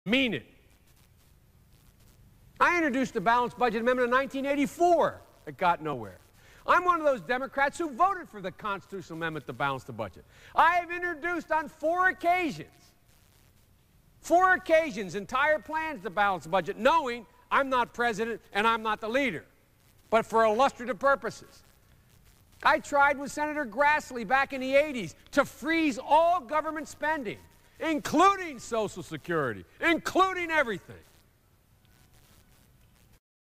Mean it. I introduced a balanced budget amendment in 1984 that got nowhere. I'm one of those Democrats who voted for the constitutional amendment to balance the budget. I have introduced on four occasions, entire plans to balance the budget, knowing I'm not president and I'm not the leader, but for illustrative purposes. I tried with Senator Grassley back in the 80s to freeze all government spending, including Social Security, including everything.